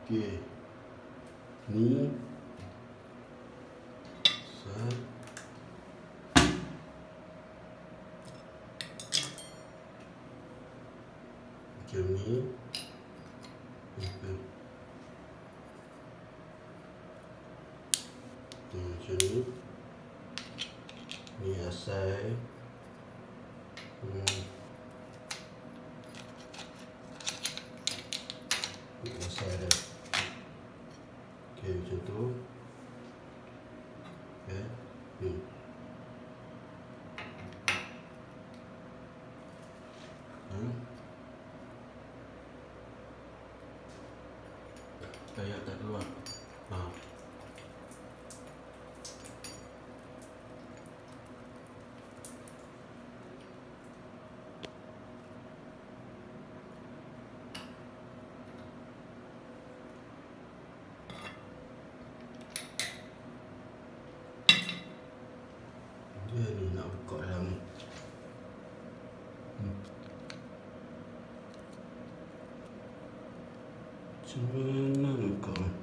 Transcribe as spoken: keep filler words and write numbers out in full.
Okey. Ni set. Macam ni. Okey. Macam ni. Ni asal. Hmm. Ni asal dia. Okey, macam tu. Okey. Ni. Hmm. Kayak tak keluar. Ha. Dia ni nak buka dalam ni. Hmm. Macam mana nak buka?